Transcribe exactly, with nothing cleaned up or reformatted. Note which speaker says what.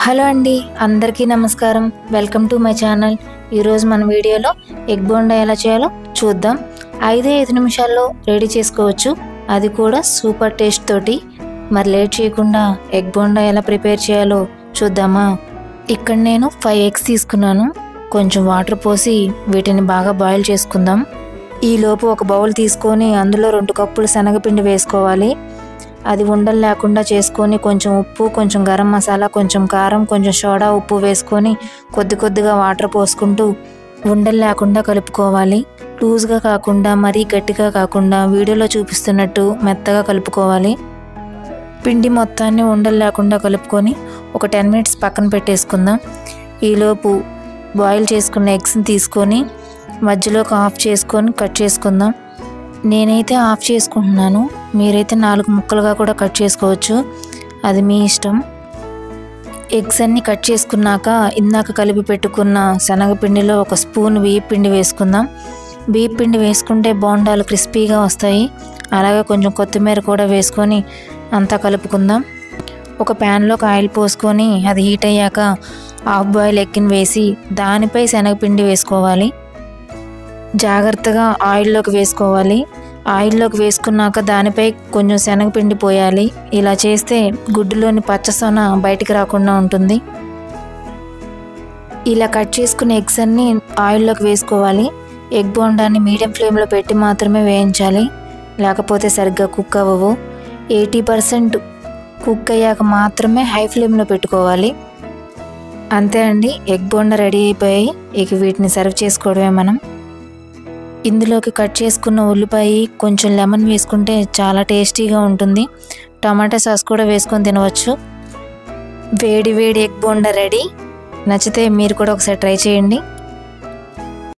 Speaker 1: Hello అండి, అందరికీ నమస్కారం. Welcome to my channel. ఈరోజు మన వీడియోలో ఎగ్ బోండా ఎలా చేయాలో చూద్దాం. ఐదే ఐదు నిమిషాల్లో రెడీ చేసుకోవచ్చు, అది కూడా సూపర్ టేస్ట్ తోటి. మరి లేట్ చేయకుండా ఎగ్ బోండా ఎలా ప్రిపేర్ చేయాలో చూద్దామా. ఇక్కడ నేను ఫైవ్ ఎగ్స్ తీసుకున్నాను. కొంచెం వాటర్ పోసి వీటిని బాగా బాయిల్ చేసుకుందాం. ఈలోపు ఒక బౌల్ తీసుకొని అందులో రెండు కప్పులు శనగపిండి వేసుకోవాలి. అది ఉండలు లేకుండా చేసుకొని కొంచెం ఉప్పు, కొంచెం గరం మసాలా, కొంచెం కారం, కొంచెం సోడా ఉప్పు వేసుకొని కొద్ది కొద్దిగా వాటర్ పోసుకుంటూ ఉండలు లేకుండా కలుపుకోవాలి. లూజ్గా కాకుండా మరీ గట్టిగా కాకుండా వీడియోలో చూపిస్తున్నట్టు మెత్తగా కలుపుకోవాలి. పిండి మొత్తాన్ని ఉండలు లేకుండా కలుపుకొని ఒక టెన్ మినిట్స్ పక్కన పెట్టేసుకుందాం. ఈలోపు బాయిల్ చేసుకున్న ఎగ్స్ని తీసుకొని మధ్యలోకి ఆఫ్ చేసుకొని కట్ చేసుకుందాం. నేనైతే ఆఫ్ చేసుకుంటున్నాను, మీరైతే నాలుగు ముక్కలుగా కూడా కట్ చేసుకోవచ్చు, అది మీ ఇష్టం. ఎగ్స్ అన్నీ కట్ చేసుకున్నాక ఇందాక కలిపి పెట్టుకున్న శనగపిండిలో ఒక స్పూన్ బియ్యం పిండి వేసుకుందాం. బియ్యం పిండి వేసుకుంటే బోండాలు క్రిస్పీగా వస్తాయి. అలాగే కొంచెం కొత్తిమీర కూడా వేసుకొని అంతా కలుపుకుందాం. ఒక ప్యాన్లోకి ఆయిల్ పోసుకొని అది హీట్ అయ్యాక హాఫ్ బాయిల్ ఎగ్ని వేసి దానిపై శనగపిండి వేసుకోవాలి. జాగ్రత్తగా ఆయిల్లోకి వేసుకోవాలి. ఆయిల్లోకి వేసుకున్నాక దానిపై కొంచెం శనగపిండి పోయాలి. ఇలా చేస్తే గుడ్డులోని పచ్చసొన బయటికి రాకుండా ఉంటుంది. ఇలా కట్ చేసుకున్న ఎగ్స్ అన్నీ ఆయిల్లోకి వేసుకోవాలి. ఎగ్ బోండాన్ని మీడియం ఫ్లేమ్లో పెట్టి మాత్రమే వేయించాలి, లేకపోతే సరిగ్గా కుక్ అవ్వవు. ఎయిటీ పర్సెంట్ కుక్ అయ్యాక మాత్రమే హై ఫ్లేమ్లో పెట్టుకోవాలి. అంతే అండి, ఎగ్ బోండా రెడీ అయిపోయాయి. ఇక వీటిని సర్వ్ చేసుకోవడమే మనం. ఇందులోకి కట్ చేసుకున్న ఉల్లిపాయ, కొంచెం లెమన్ వేసుకుంటే చాలా టేస్టీగా ఉంటుంది. టమాటా సాస్ కూడా వేసుకొని తినవచ్చు. వేడి వేడి ఎగ్ బోండా రెడీ. నచ్చితే మీరు కూడా ఒకసారి ట్రై చేయండి.